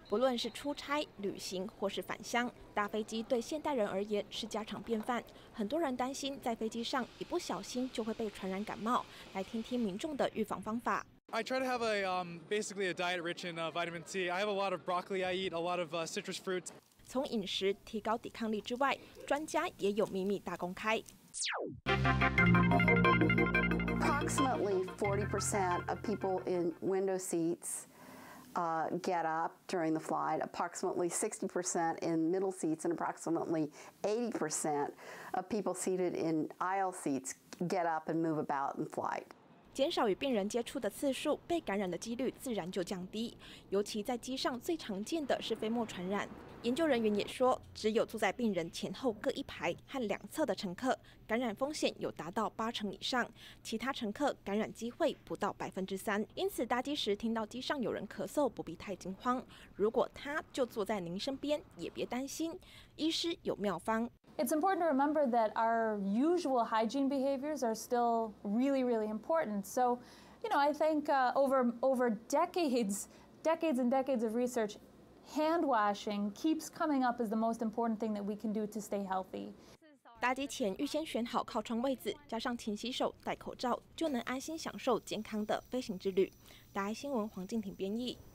不论是出差、旅行或是返乡，搭飞机对现代人而言是家常便饭。很多人担心在飞机上一不小心就会被传染感冒。来听听民众的预防方法。 I try to have basically a diet rich in vitamin C. I have a lot of broccoli I eat, a lot of citrus fruits. 从饮食提高抵抗力之外，专家也有秘密大公开。 Approximately 40% of people in window seats get up during the flight, approximately 60% in middle seats, and approximately 80% of people seated in aisle seats get up and move about in flight. 减少与病人接触的次数，被感染的几率自然就降低。尤其在机上最常见的是飞沫传染。研究人员也说，只有坐在病人前后各一排和两侧的乘客，感染风险有达到80%以上，其他乘客感染机会不到3%。因此，搭机时听到机上有人咳嗽，不必太惊慌。如果他就坐在您身边，也别担心，医师有妙方。 It's important to remember that our usual hygiene behaviors are still really, really important. So, I think over decades and decades of research, hand washing keeps coming up as the most important thing that we can do to stay healthy. 搭机前预先选好靠窗位子，加上勤洗手、戴口罩，就能安心享受健康的飞行之旅。大爱新闻黄静婷编译。